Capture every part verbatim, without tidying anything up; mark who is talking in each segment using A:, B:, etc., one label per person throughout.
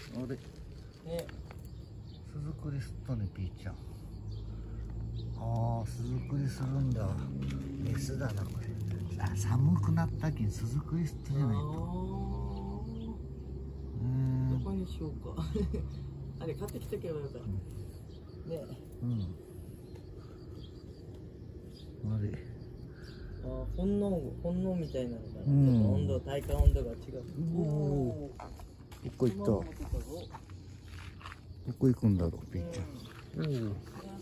A: あれね、巣作りすったね、ピーちゃん。ああ、巣作りするんだ。メスだな、これ。あ、寒くなったけん巣作りすったじゃないと。うん。
B: どこにしようか。あれ買ってきとけばよかった。ね。
A: うん。あれ。
B: あ、本能、本能みたいなのかな。
A: うん、
B: ちょっと温度、体感温度が違う。
A: おお。どこ行った。どこ行くんだろう、ピーちゃん。おお。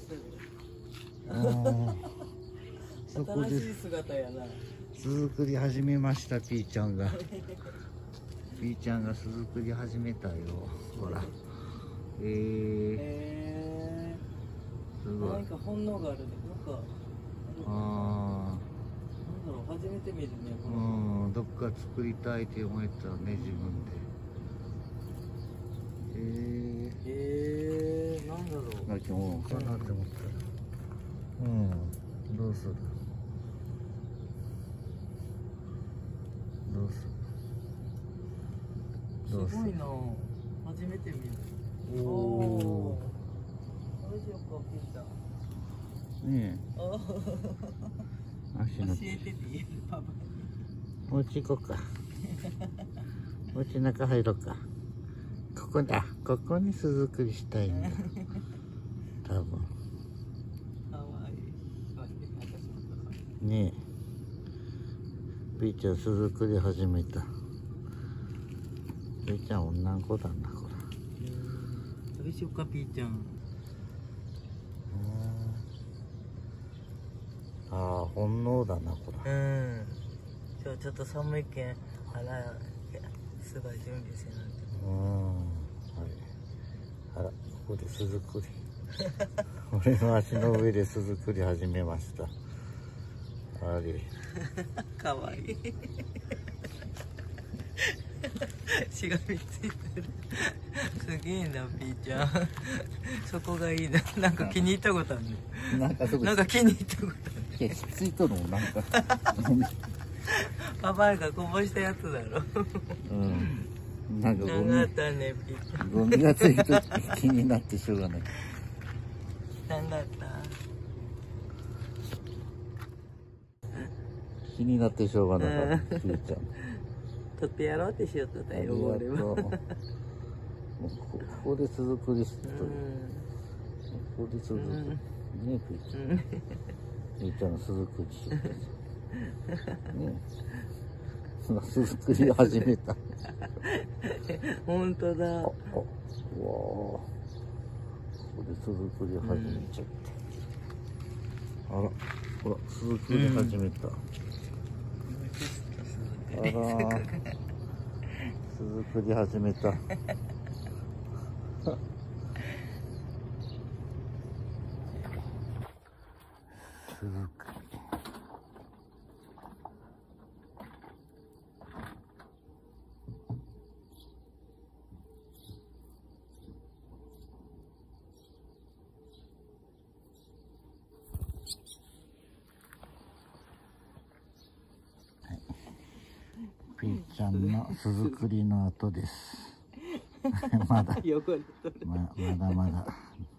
A: ああ。そこで。新しい姿やな。巣作り始めました、ピーちゃんが。ピーちゃんが巣作り始めたよ。ほら。えー。えー、すごい。
B: なんか本能があるね。なんか。ああ。なんだろう、初めて見るね。
A: うん、どっか作りたいって思えたね、自分で。えー。
B: えー、なんだろう。
A: なんかもうかなって思ったら。うん、どうする。どうす
B: る。すごいな。初めて見る。おお。どうしようか、ピーちゃん。
A: ねえ。足の。
B: 教えてていい、パパ。
A: お家行こうか。お家中入ろうか。ここだ。ここに巣作りしたいんだ。多分。
B: かわいい。
A: ねえ。ピーちゃん巣作り始めた。ピーちゃん女の子だな、こ
B: れ。どうしようか、ピーちゃん。
A: ああ、本能だな、これ。
B: うん。今日ちょっと寒いけん、あら、すごい準備せなんて。
A: うん。はい。あら、ここで巣作り。俺の足の上で巣作り始めました。あれ。
B: かわいい。しがみついてる。すげえな、ピーちゃん。そこがいいな。なんか気に入ったことあるね。
A: なんかそこ。
B: なんか気に入ったことある。
A: ひっついとるもん、なんか。
B: パパがこぼしたやつだろ。
A: うん。なんかゴミ。
B: 長かったね、ピーちゃん。
A: ゴミがついて気になってしょうがない。
B: 長かった。
A: 気になってしょうがなかった、ピーちゃん。
B: 取ってやろうってしよっただよ、俺は。
A: もうここで巣作りしてる。ここで巣作り。ねえ、ピーちゃん。ピーちゃんの巣作りしてる。ねえ。巣作り始めた。
B: 本当だ。
A: あ、あ、うわあ。ここで巣作り始めちゃった。あら、ほら、巣作り始めた。あらー、巣作り始めた。巣作り。ピーちゃんの巣作りの後です。まだ、ま、まだまだ。